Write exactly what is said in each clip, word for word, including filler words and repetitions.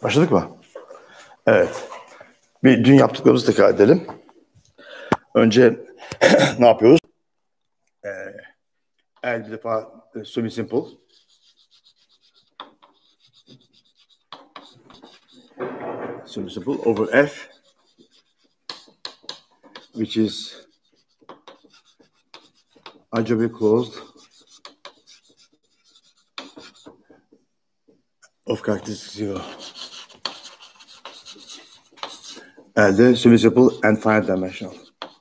Başladık mı? Evet. Bir dün yaptıklarımızı tekrar edelim. Önce ne yapıyoruz? Ee, el bir defa e, semi simple. Semi simple over F, which is algebraic closed of characteristic zero. Elde semi simple and finite dimensional.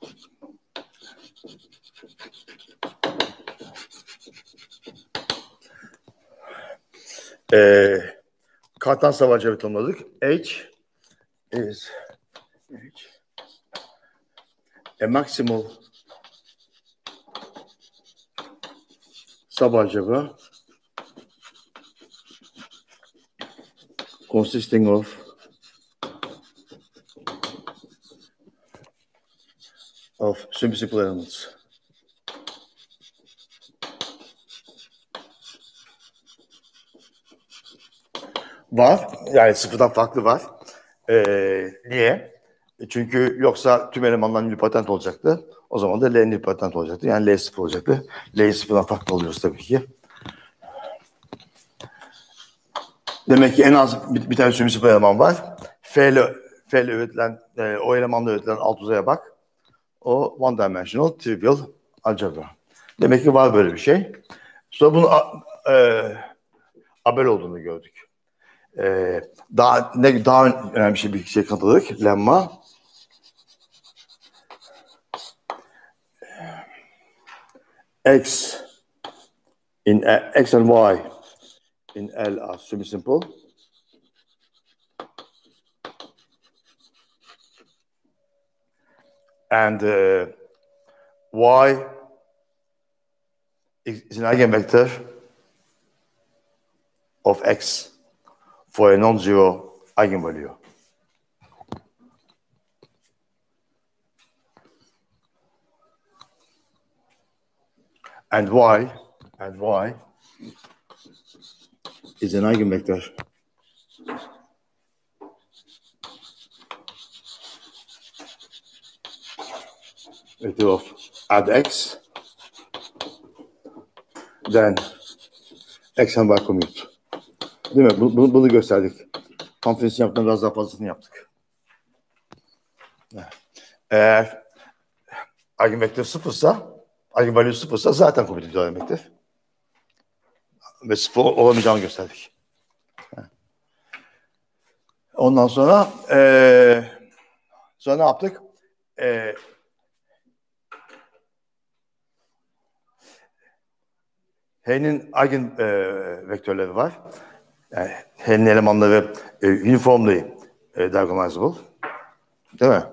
Ee, Kartan Savaşı'nı tanımladık. H is H, a maximal subalgebra consisting of of semi-simple elements. Var. Yani sıfırdan farklı var. Ee, niye? Çünkü yoksa tüm elemanlar nilpotent olacaktı. O zaman da L nilpotent olacaktı. Yani L sıfır olacaktı. L'yi sıfırdan farklı oluyoruz tabii ki. Demek ki en az bir, bir tane semi-simple eleman var. F ile, F ile üretilen, e, o elemanla üretilen alt uzaya bak. O one dimensional trivial algebra. Demek ki var böyle bir şey. Sonra bunun e, Abel olduğunu gördük. Ee, daha ne daha önemli bir şey bir şey katıldık. Lemma x in x and y in L are semi-simple. And uh, y is an eigenvector of x for a non-zero eigenvalue. And y and y is an eigenvector vector of add x, then x and y commute. Değil mi? Bunu, bunu gösterdik. Konferans yaptığında biraz daha fazlasını yaptık. Eğer eigenvektör sıfırsa, eigenvalue sıfırsa zaten commute ediyor demektir. Ve sıfır olamayacağını gösterdik. Ondan sonra ee, sonra ne yaptık? E, H'nin eigen e, vektörleri var. Yani H'nin elemanları e, uniformly e, diagonalizable. Değil mi?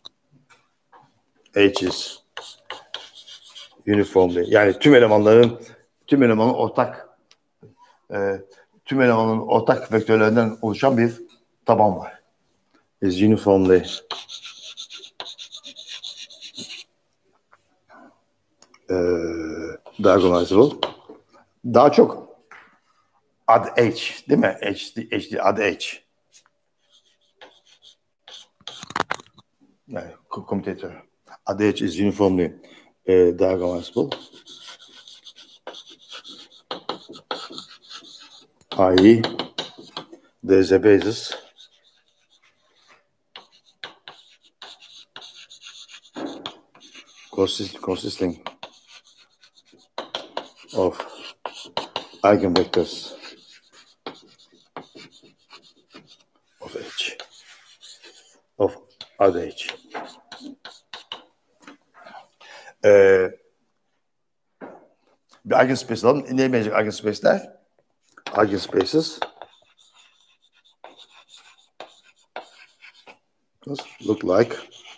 H is uniformly. Yani tüm elemanların tüm elemanın ortak e, tüm elemanın ortak vektörlerinden oluşan bir taban var. Is uniformly e, diagonalizable. Daha çok ad H değil mi? H, H ad H. Yani commutator. Ad H is uniformly e, diagonalizable. that is, there is a basis consist, consisting of eigenvectors of H, of ad H. Ee, bir eigenspace alalım. Ne benziyor eigenspace'ler? Eigenspaces look like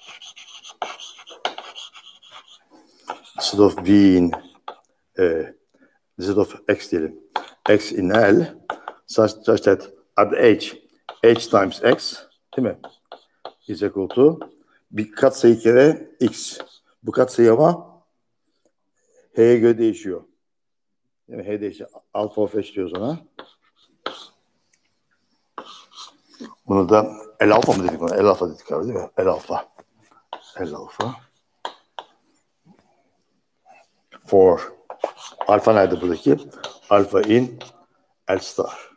instead of V in uh, instead of X diyelim. X in L such, such that at H H times X değil mi? Is equal to bir katsayı kere X. Bu katsayı ama H'ye göre değişiyor. Yani H değişiyor. Alpha of H diyoruz ona. Bunu da L alfa mı dedik ona? L alfa dedik abi değil mi? L alfa. L alfa. For. Alfa nerede buradaki? Alfa in L star.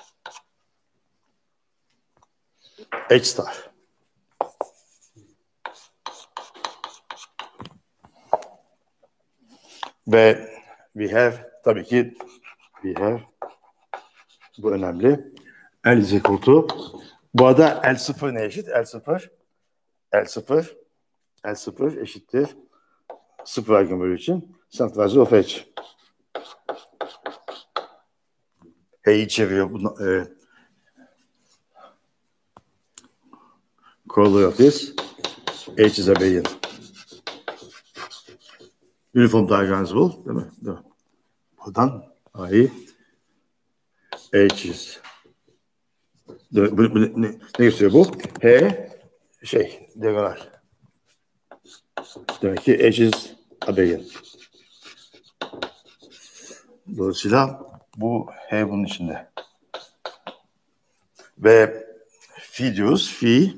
H star. Ve we have tabii ki we have bu önemli. L is equal to bu arada L sıfır ne eşit? L sıfır L sıfır L sıfır eşittir sıfır argın bölü için centralize of H. H'yi çeviriyor. Bunu, e, corollary of this H is abelian. Uniform diagonalizable değil mi? Değil mi? Buradan I H is bu, bu, bu, ne, ne gösteriyor bu? H şey diagonal. Demek ki H is abelian. Dolayısıyla bu H bunun içinde. Ve phi diyoruz. Phi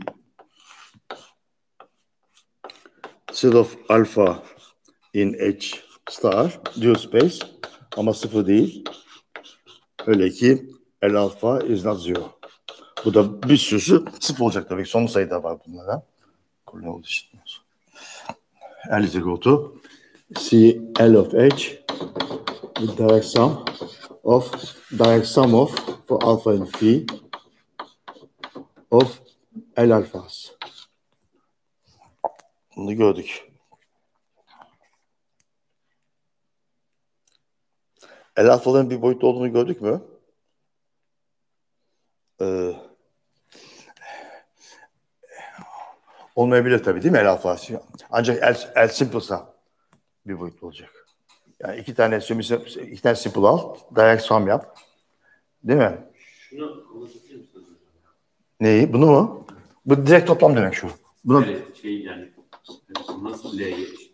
set of alpha in H star dual space ama sıfır değil. Öyle ki L alpha is not zero. Bu da bir sürüsü sıfır olacak tabii. Son sayıda var bunlara. Ne oldu işte? L is equal to C L of H with direct sum of direct sum of for alpha in phi of L alphas. Bunu gördük. L alfaların bir boyutta olduğunu gördük mü? Ee, olmayabilir tabii değil mi L alfası? Ancak L, L simple'sa bir boyutlu olacak. Yani iki tane iki tane simple al, direct sum yap. Değil mi? Şunu anlatabilir misiniz? Neyi? Bunu mu? Bu direkt toplam demek şu. Buna... Evet, şey yani nasıl L'ye eşit?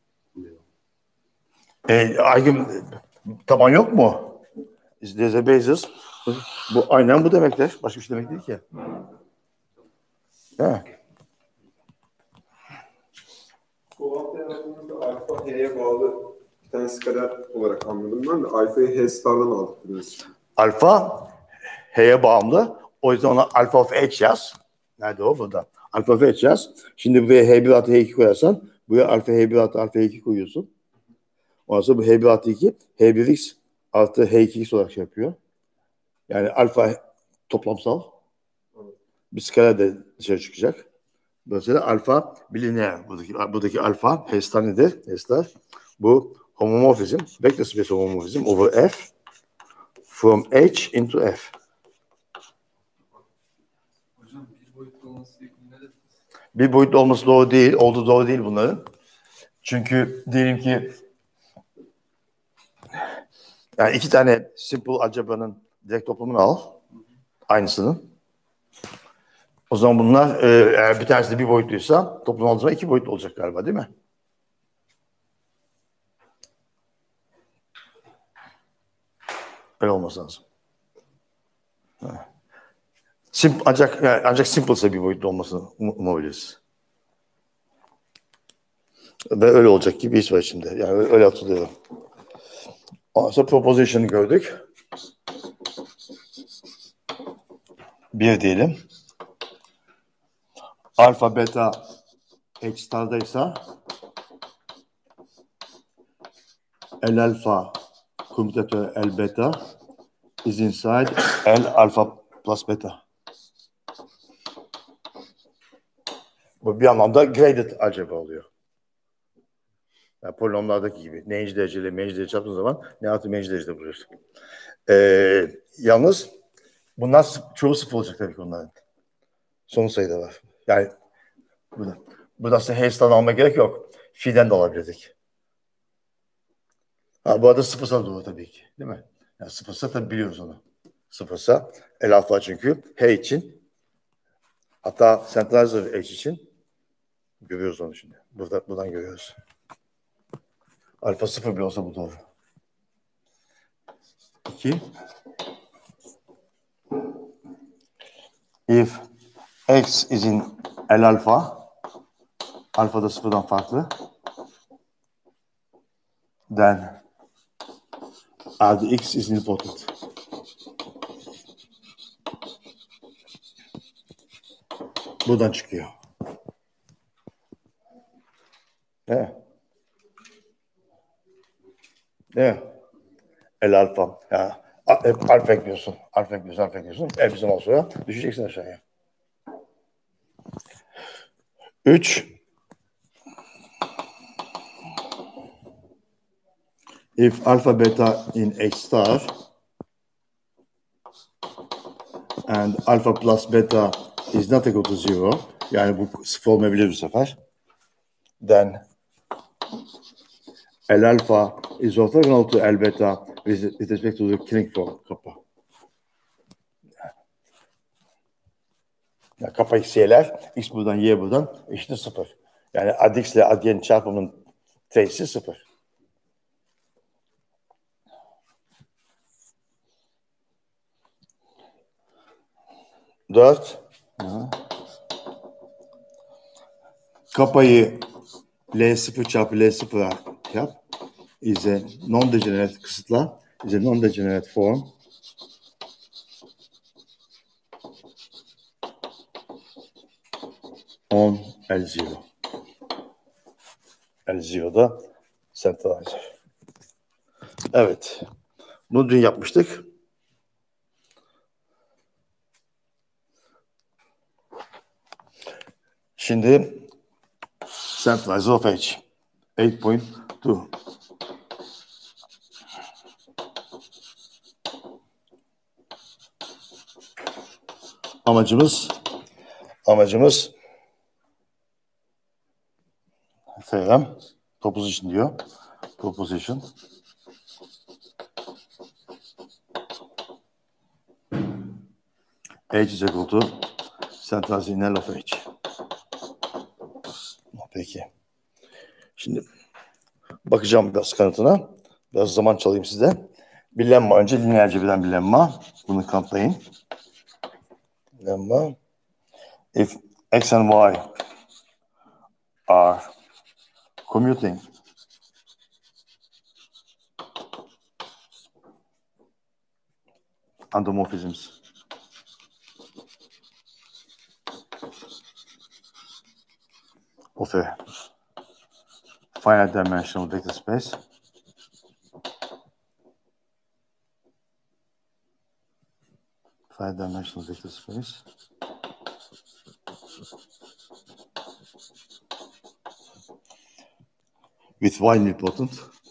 E, aygın taban yok mu? There's a basis. Bu aynen bu demektir. Başka bir şey demek değil ki. Değil mi? Bu altta yazdığımızda alfa H'ye bağlı bir tane skaler olarak anladım ben de. Alfa'yı H star'dan aldık biliyorsun. Alfa H'ye bağımlı. O yüzden ona alfa of H yaz. Nerede o? Burada. Alfa of H yaz. Şimdi buraya H bir artı H iki koyarsan buraya alfa H bir artı alfa H iki koyuyorsun. Ondan sonra bu H bir artı iki H bir x artı H iki x olarak şey yapıyor. Yani alfa toplamsal. Bir skala de dışarı çıkacak. Dolayısıyla alfa bilineer. Buradaki, buradaki alfa H star nedir? H star. Bu homomorfizm. Vector space homomorfizm over F from H into F. Hocam bir boyutlu olması gerektiğini ne dediniz? Bir boyutlu olması doğru değil. Oldu doğru değil bunların. Çünkü diyelim ki yani iki tane simple algebranın direkt toplamını al. Aynısının. O zaman bunlar e, eğer bir tanesi de bir boyutluysa toplam olduğu zaman iki boyutlu olacak galiba değil mi? Öyle olması lazım. Sim, ancak yani ancak simple bir boyutlu olmasını um, umabiliriz. Ve öyle olacak gibi iş var içinde. Yani öyle hatırlıyorum. Ondan sonra proposition'ı gördük. Bir diyelim. Alfa, beta, H star'daysa L alfa commutator L beta is inside L alfa plus beta. Bu bir anlamda graded algebra oluyor. Yani polinomlardaki gibi. N'inci dereceli m'inci derece çarptığın zaman ne artı m'inci derecede buluyorsun. Ee, yalnız bunlar çoğu sıfır olacak tabii ki onların. Son sayıda var. Yani burada, burada aslında H'den almaya gerek yok. Fi'den de alabilirdik. Ha, bu arada sıfırsa doğru tabii ki. Değil mi? Yani sıfırsa tabii biliyoruz onu. Sıfırsa L alfa çünkü H için hatta centralizer H için görüyoruz onu şimdi. Burada, buradan görüyoruz. Alfa sıfır bir olsa bu doğru. İki. If X is in L alfa. Alfa da sıfırdan farklı. Then R D X is nilpotent. Buradan çıkıyor. Evet. Değil mi? El alfa. Ya, hep alfa ekliyorsun. Alfa ekliyorsun, alfa ekliyorsun. E bizim sonra düşeceksin aşağıya. Üç. If alpha beta in A star and alpha plus beta is not equal to zero, yani bu sıfır olmayabilir bu sefer, then L alpha is orthogonal to L beta with, with respect to the Klinck kappa. Yani kappa x y'ler, x buradan y buradan eşittir sıfır. Yani adx ile adyen çarpımının t'si sıfır. Dört. Hı. Kapayı L sıfır çarpı L sıfır yap. Is a non-degenerate kısıtla. Is a non-degenerate form. On L zero. L zero'da centralizer. Evet. Bunu dün yapmıştık. Şimdi centralizer of H. eight point two. Amacımız amacımız theorem proposition diyor. Proposition. H is equal to centralizer in L of H. Peki. Şimdi bakacağım biraz kanıtına. Biraz zaman çalayım size. Bir lemma. Önce lineer cebiren bir lemma. Bunu kanıtlayın. Lemma. If X and Y are commuting endomorphisms of a finite dimensional vector space, finite dimensional vector space with Y nilpotent,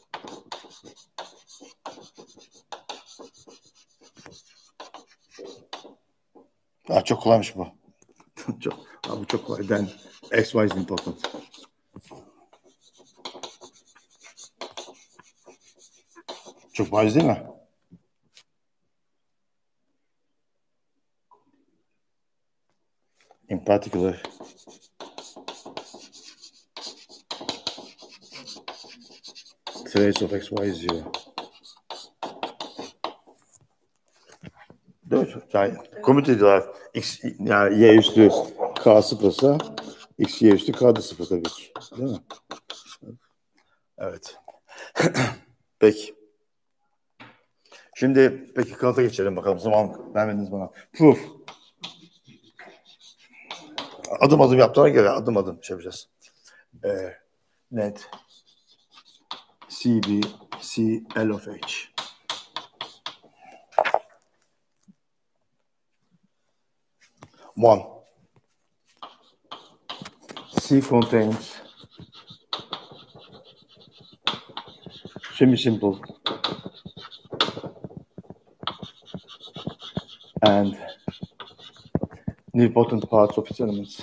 ha, çok kolaymış bu. çok, ha, bu çok kolay. Then X Y is nilpotent. Çok bariz değil mi? In particular, trace of X Y is zero. Değil mi? Yani komut ediyorlar. X, yani Y üstü K sıfırsa X, Y üstü K da sıfır tabii ki. Değil mi? Evet. Peki. Şimdi peki kanıta geçelim bakalım. Zaman vermediniz bana. Proof. Adım adım yaptığına göre adım adım şey yapacağız. Ee, net. C B C L of H. One. C contains semi-simple and nilpotent parts of its elements.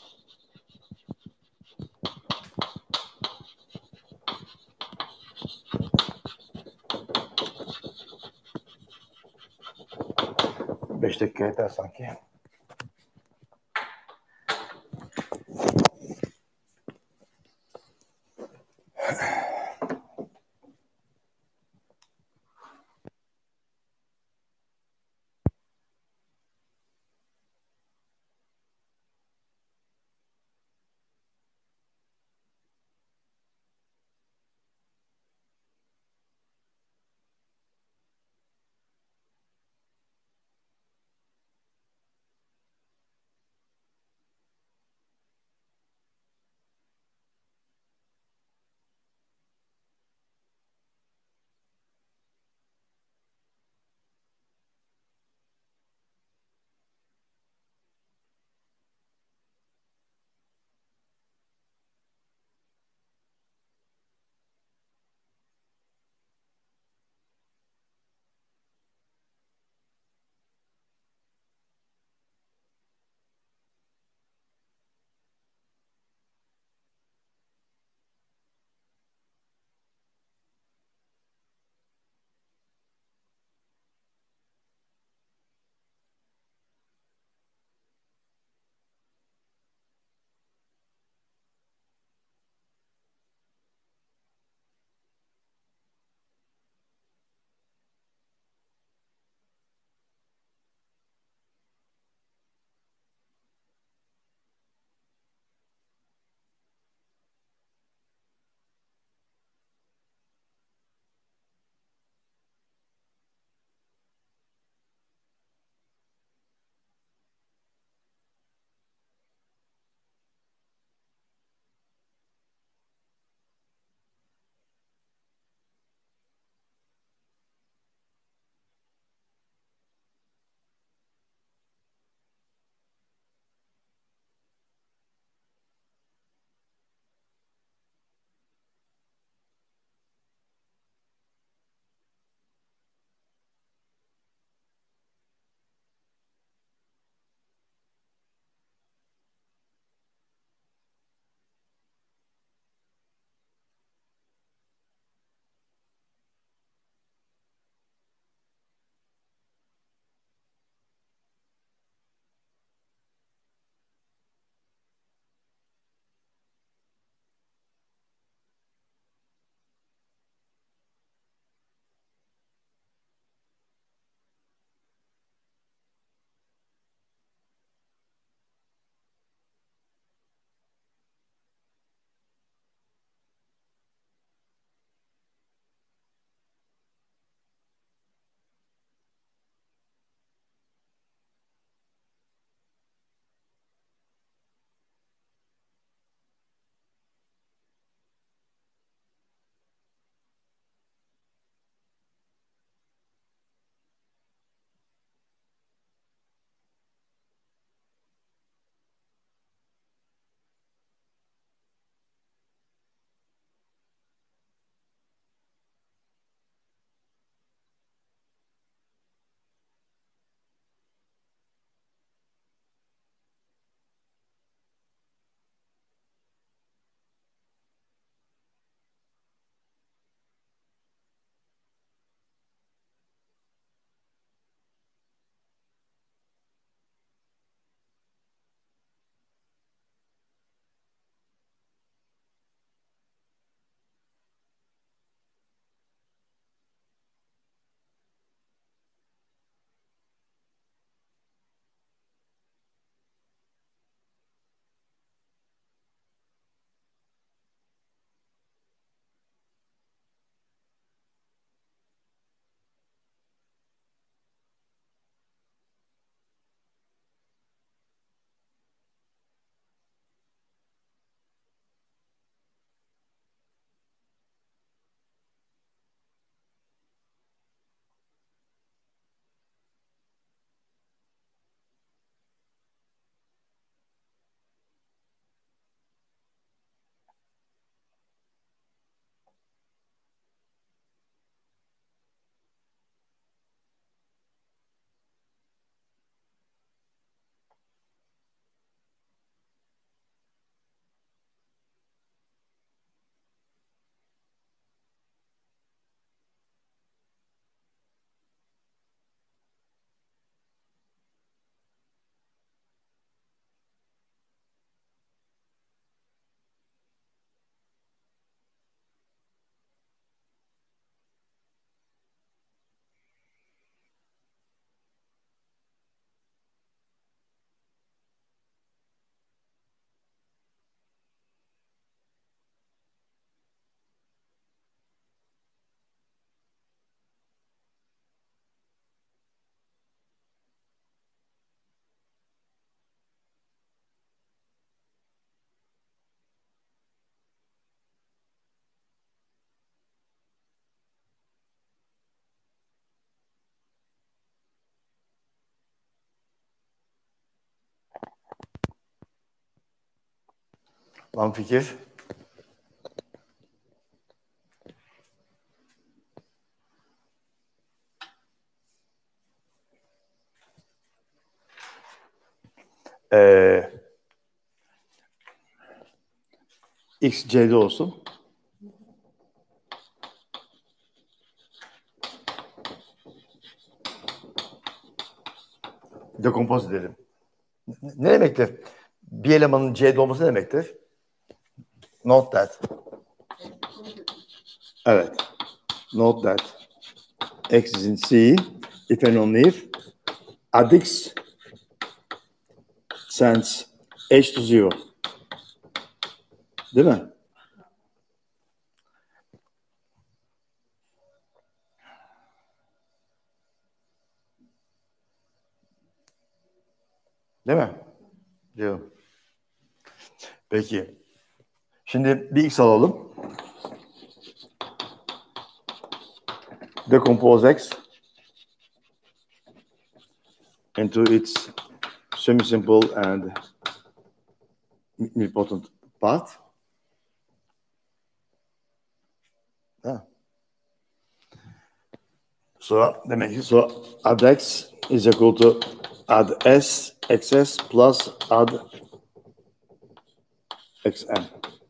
Beş dakika yeter sanki. Var mı fikir? Ee, X C'de olsun. Dekompoz edelim. Ne demektir? Bir elemanın C'de olması ne demektir? Note that. Evet. Note that X is in C if and only if adx sends H to zero. Değil mi? Değil mi? Diyorum. Peki. Şimdi bir X alalım. Decompose X into its semi-simple and nilpotent part. Ha. So demek ki so add X is equal to add S xs plus add xn.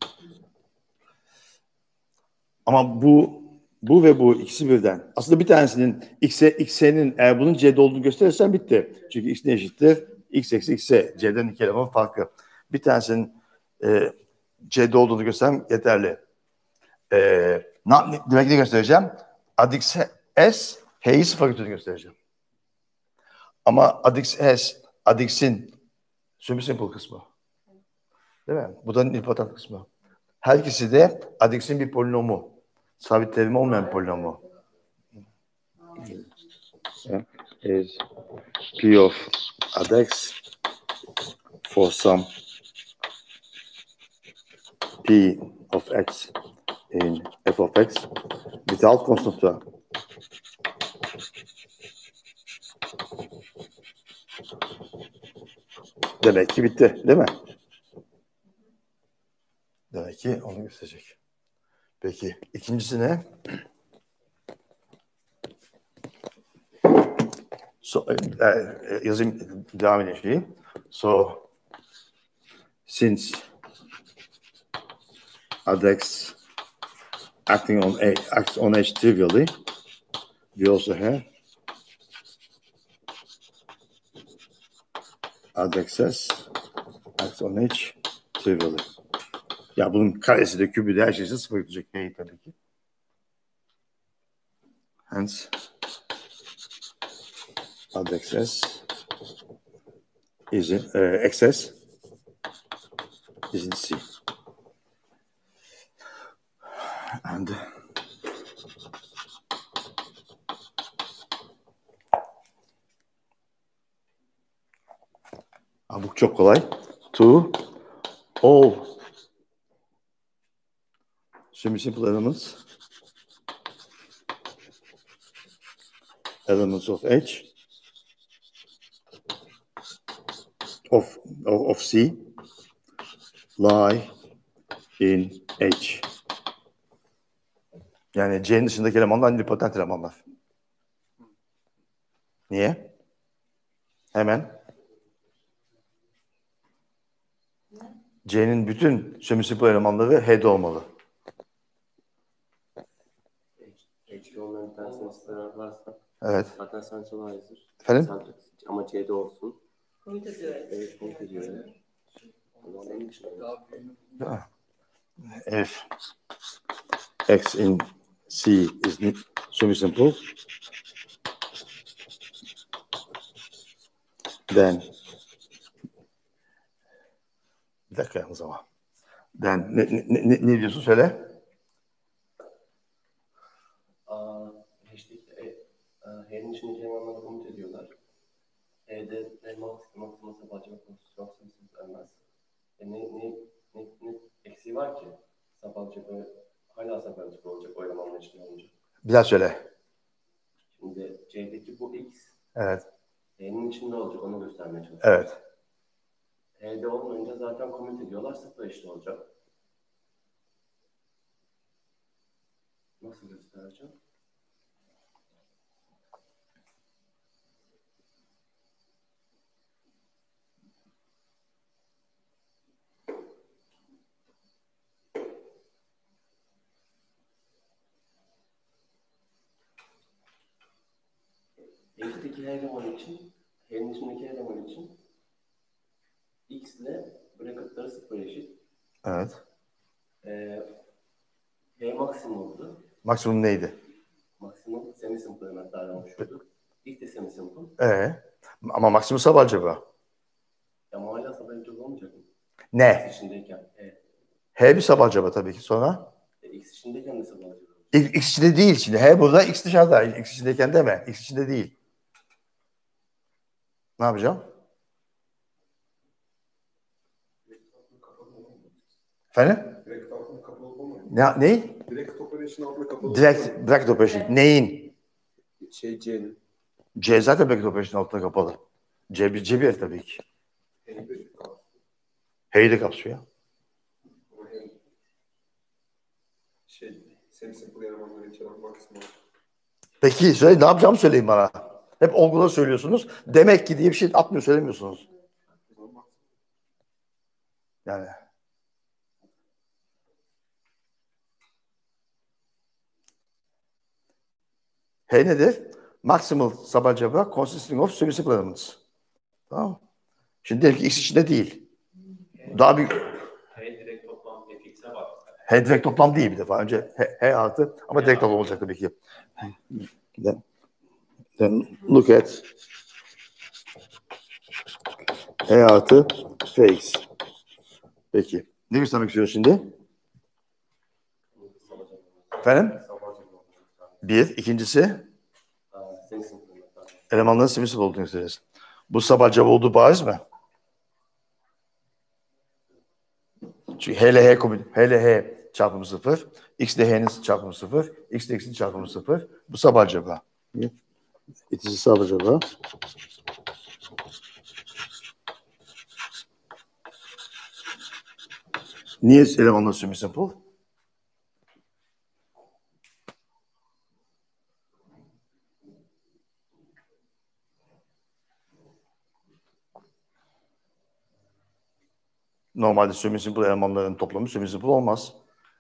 Ama bu bu ve bu ikisi birden. Aslında bir tanesinin x'e x'nin eğer bunun c'de olduğunu gösterirsen bitti. Çünkü x ne eşittir? X eksi x'e c'den iki eleman farkı. Bir tanesinin e, c'de olduğunu göstersem yeterli. E, ne, demek ne göstereceğim? Adx s h'yi sıfır götürdüğünü göstereceğim. Ama adx s adx'in semi-simple kısmı. Değil mi? Bu da nilpotent kısmı. Her ikisi de adx'in bir polinomu. Sabit terimi olmayan bir polinomu. Is P of adx for some P of x in f of x without constant term. Demek ki bitti, değil mi? Demek ki onu gösterecek. Peki, ikincisi ne? So, e, e, yazayım, devam edeyim şeyi. So, since adx acting on a acts on h trivially, we also have adxs acts on h trivially. Ya bunun karesi de kübü de her şeysi sıfır tutacak. Hey, tabii ki. Hence adxs is in, uh, xs is in C. And ha, bu çok kolay. To all semi-simple elements elements of H of, of, of C lie in H. Yani C'nin dışındaki elemanlar nilpotent elemanlar. Niye? Hemen. C'nin bütün semi-simple elemanları H'de olmalı. H'de olmayan bir tane sınıflar varsa Evet. zaten centralizer'dır. Efendim? Ama C'de olsun. Komut ediyor. Evet, komut ediyor. O zaman en güçlü. If X in C is semi-simple, then bir dakika o zaman. Then ne, ne, ne, ne diyorsun söyle? Aa, H'deki e, H'nin içindeki elemanları komut ediyorlar. H'de de max maksimum sapacıma pozisyon sayısız vermez. E ne, ne, ne, ne eksiği var ki? Sapacıma hala sapacıma olacak o elemanın içinde olacak. Bir daha söyle. Şimdi C'deki bu X Evet. H'nin içinde olacak onu göstermeye çalışıyorum. Evet. H'de olmayınca zaten commit ediyorlar, sıfır eşit olacak. Nasıl göstereceğim? X'teki her eleman için, H'nin içindeki her eleman için X ile bracketları sıfır eşit. Evet. Ee, H maksimumdu. Maksimum neydi? Maksimum semi-simple elementlerden oluşuyordu. X de semi-simple. Ee, ama maksimum sabah acaba? Ama hala sabah integral olmayacak mı? Ne? X içindeyken. E, H bir sabah acaba tabii ki sonra. e, X içindeyken de sabah integral. X, X içinde değil şimdi. H burada, X dışarıda. X içindeyken deme. X içinde değil. Ne yapacağım? Efendim? Direkt altında kapalı olmuyor mu? Ne? Ney? Direkt operation altında kapalı Direkt olmuyor mu? bracket operation. Neyin? Şey C'nin. C zaten bracket operation altında kapalı. C bir, C bir tabii ki. H'de kapalı. H'yi de kapsıyor. Ama hem şey semi-simple elemanları içeren maksimum. Peki söyle, ne yapacağımı söyleyin bana. Hep olguları söylüyorsunuz. Demek ki diye bir şey atmıyor, söylemiyorsunuz. Yani. H nedir? Maximal subalgebra consisting of semi-simple elements. Tamam. Şimdi diyelim ki X içinde değil. Daha büyük. H direkt toplam F X'e bak. H direkt toplam değil bir defa. Önce H, H artı ama direkt toplam olacak tabii ki. Then, then look at H artı F X. Peki. Ne göstermek istiyorsun şimdi? Efendim? Bir. İkincisi elemanların semi-simple olduğunu göstereceğiz. Bu sabah olduğu bariz mi? Çünkü H ile H, H ile H çarpımı sıfır. X ile H'nin çarpımı sıfır. X ile X'in çarpımı sıfır. Bu sabah acaba. İkisi sabah acaba. Niye elemanlar semi-simple? Normalde semi-simple elemanların toplamı semi-simple olmaz.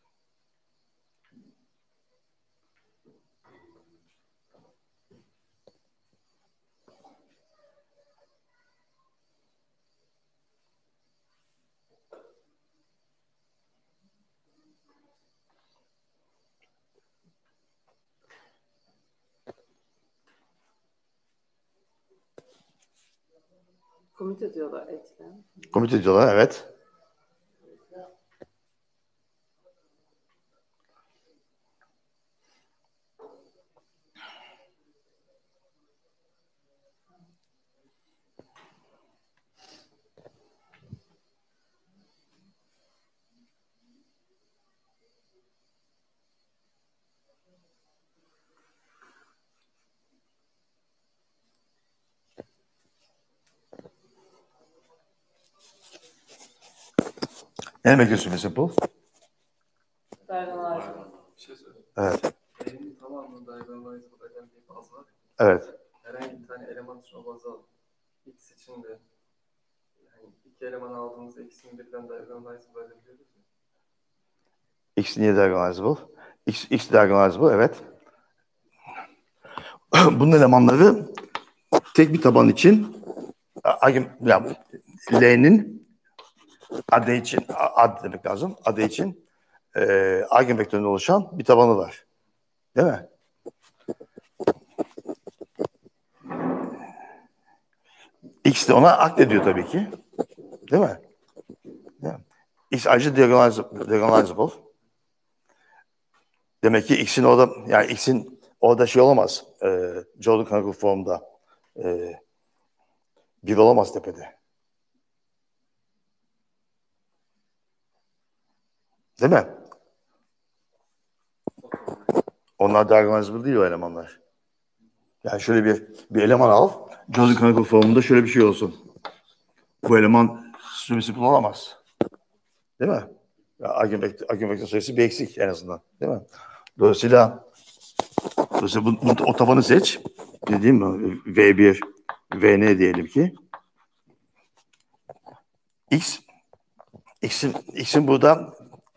Komut ediyorlar etkiden. Komut ediyorlar, evet. Ne demek semi-simple? Diagonal. Bir şey söyleyeyim. Evet. H'nin tamamını diagonalize eden bir baz var. Evet. Herhangi bir tane eleman için o bazı alın. X için de yani iki eleman aldığımızda ikisini birden diagonalize edebiliyoruz ya. X niye diagonalizable? X, X diagonalizable, evet. Bunun elemanları tek bir taban için yani L'nin adı için ad demek lazım. Adı için e, eigenvektöründen oluşan bir tabanı var. Değil mi? X de ona akdediyor tabii ki. Değil mi? Değil mi? X ayrıca diagonalizable. diagonalizable. Demek ki X'in orada yani X'in orada şey olamaz. E, Jordan canonical formda e, bir olamaz tepede. Değil mi? Onlar diagonalizable değil o elemanlar. Yani şöyle bir bir eleman al. Jordan canonical formunda şöyle bir şey olsun. Bu eleman Semi-simple olamaz. Değil mi? Ya, argün vektör, argün vektör sayısı bir eksik en azından. Değil mi? Dolayısıyla, dolayısıyla bu, bu, o tabanı seç. Ne diyeyim mi? V bir, V N diyelim ki. X, X'in, X'in burada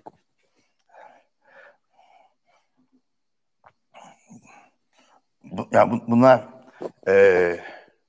bu, yani bu, bunlar eee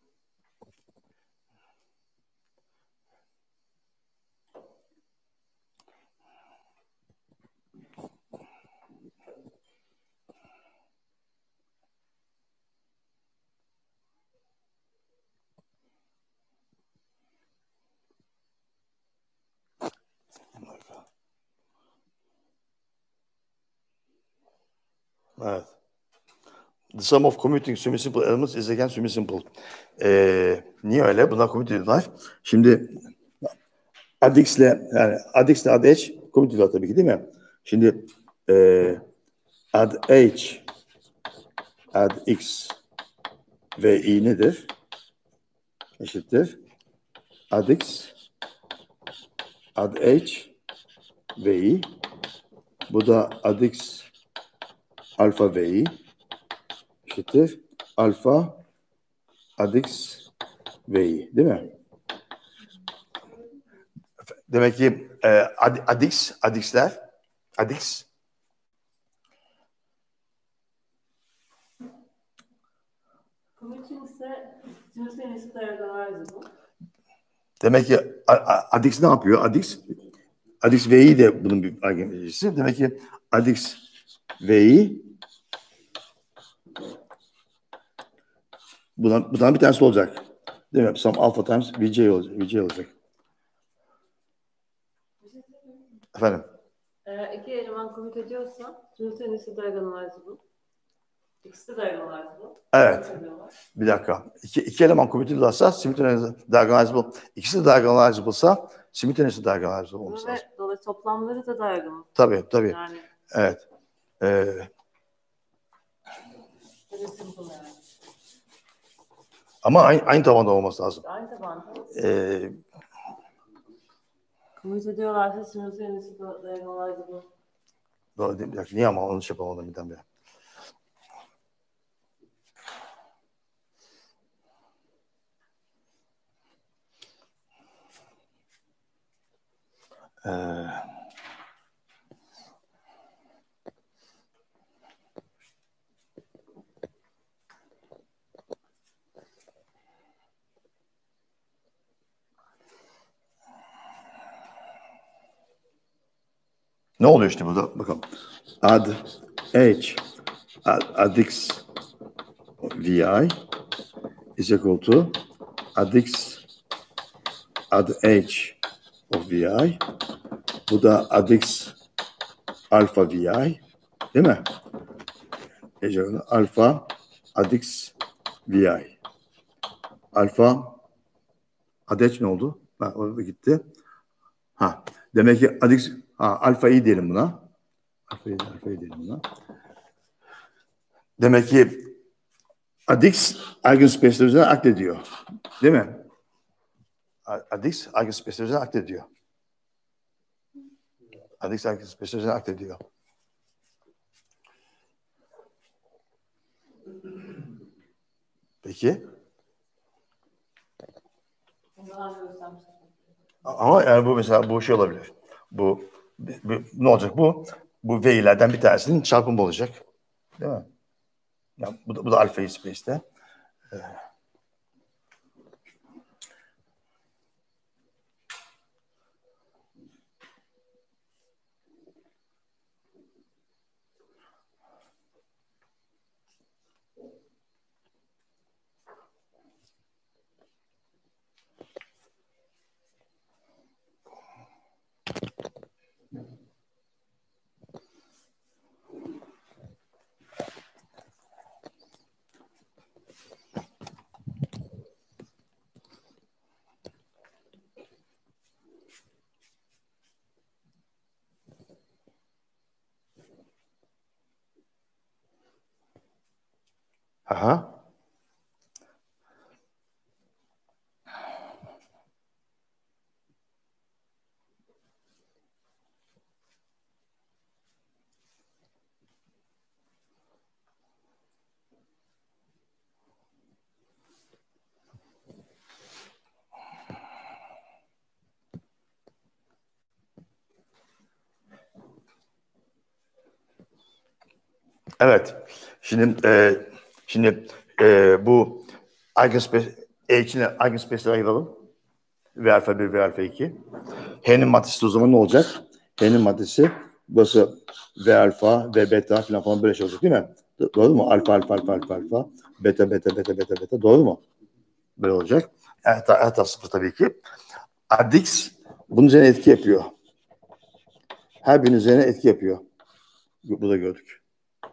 evet. The sum of commuting semi-simple elements is again semi-simple. Ee, niye öyle? Bunlar commute ediyorlar. Şimdi Adix'le yani Adix'le add h commute ediyorlar tabii ki değil mi? Şimdi e, add h add x ve i nedir? Eşittir. Add x add h ve i. Bu da add x alfa ve i eşittir. Alfa add x ve i değil mi? Demek ki e, ad, adix, adixler, adix Commuting ise simultaneous diagonalizable. demek ki a, a, adix ne yapıyor? Adix, adix v'yi de bunun bir argümanisi. Demek ki adix v'yi bundan, bundan bir tanesi olacak. Değil mi? Some alpha times vj olacak. Vj olacak. Efendim? Eğer iki eleman commute ediyorsa simultaneous diagonalizable. İkisi de diagonalizable. Evet. Commute ediyorlar. Bir dakika. İki, iki eleman commuted'larsa simultaneous diagonalizable. İkisi de diagonalizable'sa simultaneous diagonalizable olması lazım. Ve dolayısıyla toplamları da diagonal. Tabii tabii. Yani Evet. Ee, very simple yani. ama aynı, aynı tabanda olması lazım. Aynı tabanda. Ee, Commute ediyorlarsa simultaneous diagonalizable. doğru değil mi? Bir dakika. Niye ama onu şey yapamadım birden beri. Ee, ne oluyor işte burada? Bakalım. Add h add, add x vi is equal to add x add h of vi. Bu da add x alfa vi. Değil mi? Ece, alfa add x vi. Alfa add h ne oldu? Ha, orada gitti. Ha, demek ki add x ha, alfa i diyelim buna. Alfa i, alfa i diyelim buna. Demek ki Adix eigenspace'ler üzerine akt ediyor. Değil mi? Adix eigenspace'ler üzerine akt ediyor. Adix eigenspace'ler üzerine akt ediyor. Peki. Ama yani bu mesela bu şey olabilir. Bu, bu ne olacak bu? Bu V'lerden bir tanesinin çarpımı olacak. Değil mi? Yani bu da, bu da alfa space'te. Ee, Aha. Evet. Şimdi e, şimdi e, bu eigenspace H'ine eigenspace'leri ayıralım. V alfa bir, V alfa iki. H'nin maddesi o zaman ne olacak? H'nin maddesi burası V alfa, V beta falan falan böyle şey olacak değil mi? Doğru mu? Alfa, alfa, alfa, alfa, alfa. Beta, beta, beta, beta, beta. Doğru mu? Böyle olacak. Her taraf sıfır tabii ki. Adix bunun üzerine etki yapıyor. Her birinin üzerine etki yapıyor. Burada gördük.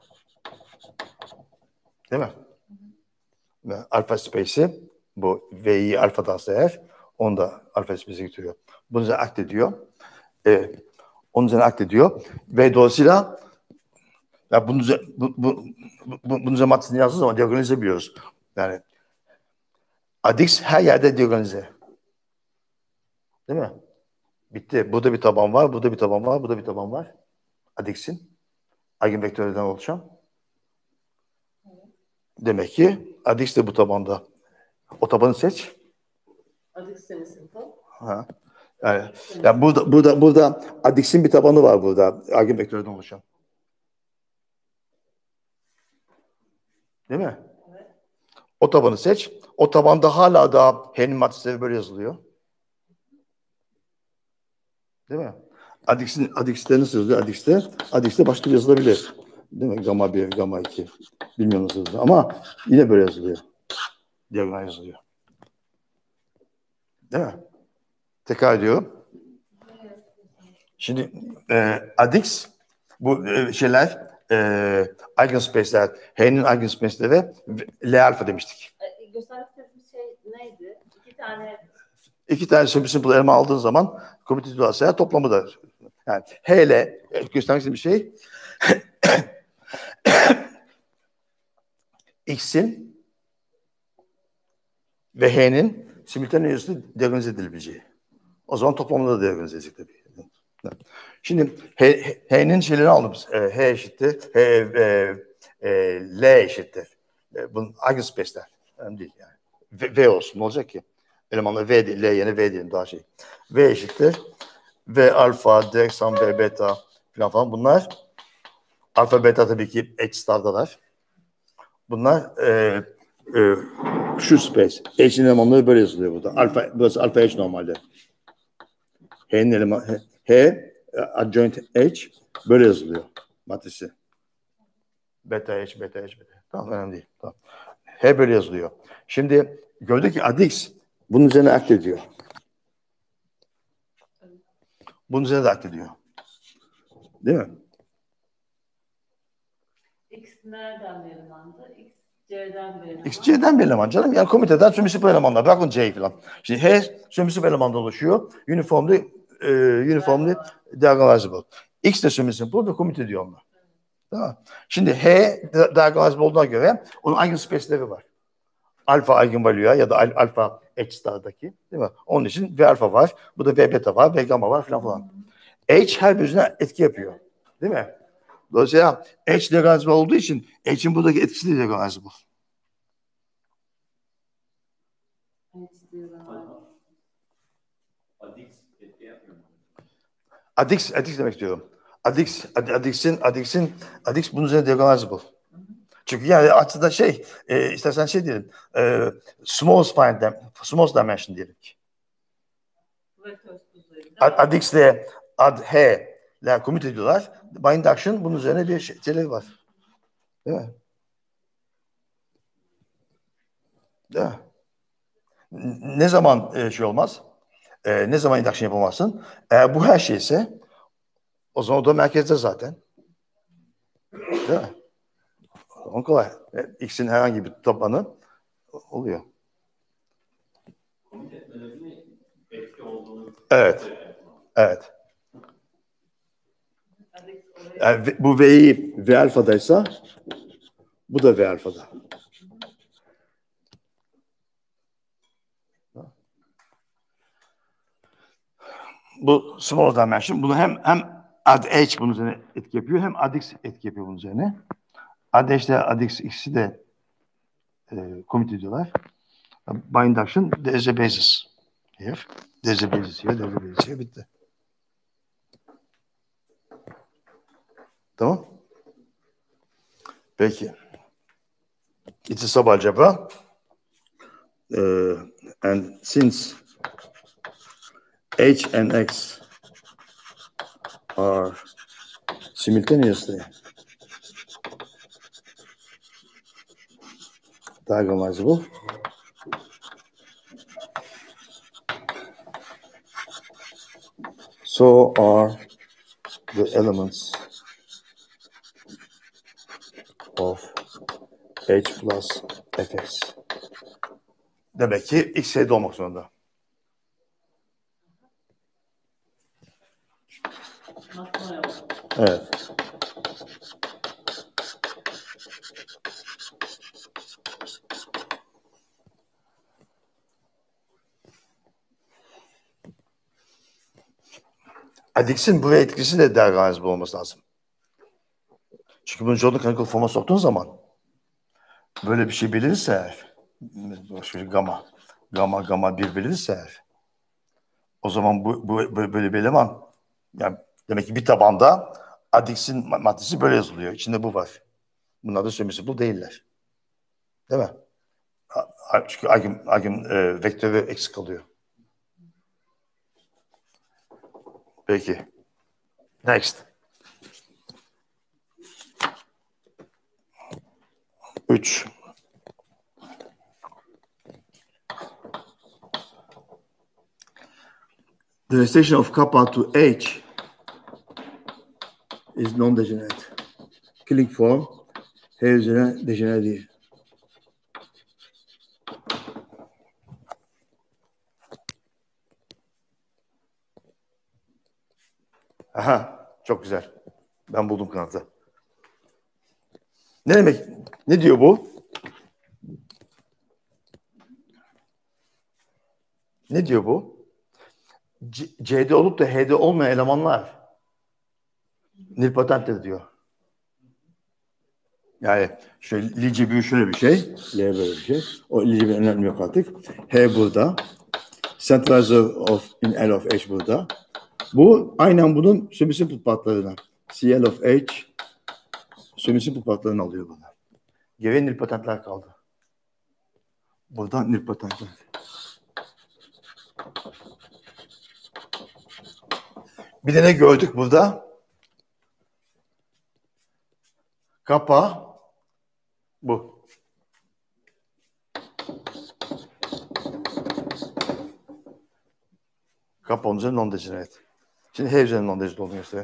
Değil mi? Ve alfa space'i bu V'yi alfadansa eğer onu da alfa space'e getiriyor. Bunun üzerine akt ediyor. Ee, onun üzerine akt ediyor. Ve dolayısıyla ya bunun üzerine, bu, bu, bu, bunun üzerine maddesini yazdığı zaman diagonalize biliyoruz. Yani Adix her yerde diagonalize. Değil mi? Bitti. Burada bir taban var, burada bir taban var, burada bir taban var. Adix'in eigenvektörlerden oluşan. Demek ki Adix de bu tabanda. O tabanı seç. Adix semi-simple. Ha. Yani, yani burada burada burada Adix'in bir tabanı var burada. Eigenvektörlerden oluşan. Değil mi? Evet. O tabanı seç. O tabanda hala daha H'nin maddesi böyle yazılıyor. Değil mi? Adix'in Adix'te nasıl yazılıyor? Adix'te Adix'te başka yazılabilir. Değil mi? Gamma bir, gamma iki. Bilmiyorum nasıl yazılıyor. Ama yine böyle yazılıyor. Diagonal yazılıyor. Değil mi? Tekrar ediyorum. Şimdi e, Adix bu e, şeyler e, eigenspace'ler, H'nin eigenspace'leri L alfa demiştik. E, göstermek istediğim şey neydi? İki tane İki tane simple eleman aldığın zaman komütatif asaya toplamı da. Yani H ile göstermek istediğim bir şey X'in ve H'nin simultaneously diagonalize edilebileceği. O zaman toplamında da diagonalize edecek tabii. Şimdi H, H'nin şeylerini aldım. H eşittir. H, e, e, L eşittir. E, bunun eigenspace'ler. Önemli değil yani. V, v olsun. Ne olacak ki? Elemanlar V değil. L yerine V diyelim daha şey. V eşittir. V alfa, direksiyon V beta falan falan. Bunlar alfa beta tabii ki H star'dalar. Bunlar e, e, şu space. H'in elemanları böyle yazılıyor burada. Alfa, burası alfa H normalde. H'nin elemanı H adjoint H böyle yazılıyor matrisi. Beta H, beta H, beta. Tamam önemli değil. Tamam. H böyle yazılıyor. Şimdi gördük ki Adix bunun üzerine akt ediyor. Bunun üzerine de akt ediyor. Değil mi? X nereden bir elemandı? X C'den bir eleman. X C'den bir eleman canım. Yani komiteden sümüsü elemanlar. Bırakın C falan. Şimdi H sümüsü elemandan oluşuyor. Uniformly, e, uniformly diagonalizable. X de sümüsü ve komite diyor onlar. Tamam. Şimdi H diagonalizable olduğuna göre onun eigenspace'leri var. Alfa eigenvalue'ya ya da al, alfa H star'daki, değil mi? Onun için V alfa var. Bu da V beta var, V gamma var falan falan. H her birine etki yapıyor. Değil mi? Dolayısıyla H diagonalizable olduğu için H'in buradaki etkisi de diagonalizable. Adix etki yapmıyor mu? Adix, Adix demek istiyorum. Adix, Adix'in, Adix'in, Adix bunun üzerine diagonalizable. Çünkü yani aslında şey, e, istersen şey diyelim, e, small spine, small dimension diyelim ki. Adix ile ad H ile commit ediyorlar. Bind action bunun üzerine bir şey, şeyleri var. Değil mi? Değil mi? Ne zaman e, şey olmaz? E, ne zaman induction yapamazsın? Eğer bu her şeyse o zaman o da merkezde zaten. Değil mi? O kolay. X'in herhangi bir tabanı oluyor. Evet. Evet. Yani bu V'yi V alfadaysa bu da V alfada. Bu small dimension. Bunu hem hem ad H bunun üzerine etki yapıyor hem adx etki yapıyor bunun üzerine. Ad H ile adx ikisi de e, commit ediyorlar. By induction there is a basis here. There is a basis here. There is a basis here. Bitti. Tamam. Peki. It's a subalgebra. Uh, and since H and X are simultaneously diagonalizable, so are the elements of H plus Fx. Demek ki X H'de olmak zorunda. Evet. Adix'in buraya etkisi de diagonalizable olması lazım. Çünkü bunu Jordan canonical forma soktuğun zaman böyle bir şey belirse eğer, başka gamma, gamma, gamma bir belirse eğer, o zaman bu, bu böyle bir eleman, yani demek ki bir tabanda Adix'in maddesi böyle yazılıyor. İçinde bu var. Bunlar da symmetrical değiller. Değil mi? Çünkü eigen, eigen e, vektörü eksik kalıyor. Peki. Next. Üç. The relation of kappa to H is non-degenerate. Killing form H üzerine dejenere değil. Aha, çok güzel. Ben buldum kanıtı. Ne demek? Ne diyor bu? Ne diyor bu? C C'de olup da H'de olmayan elemanlar nilpotenttir diyor. Yani şöyle Lie cebi şöyle bir şey, L böyle bir şey. O Lie cebi önemli yok artık. H burada. Centralizer of in L of H burada. Bu aynen bunun semi-simple partlarından. C L of H semi-simple partlarını alıyor bana. Geriye nilpotentler kaldı. Buradan nilpotentler. Bir de ne gördük burada? Kappa bu. Kappa onun üzerine non-degenerate. Şimdi H üzerine non-degenerate olduğunu gösteriyor.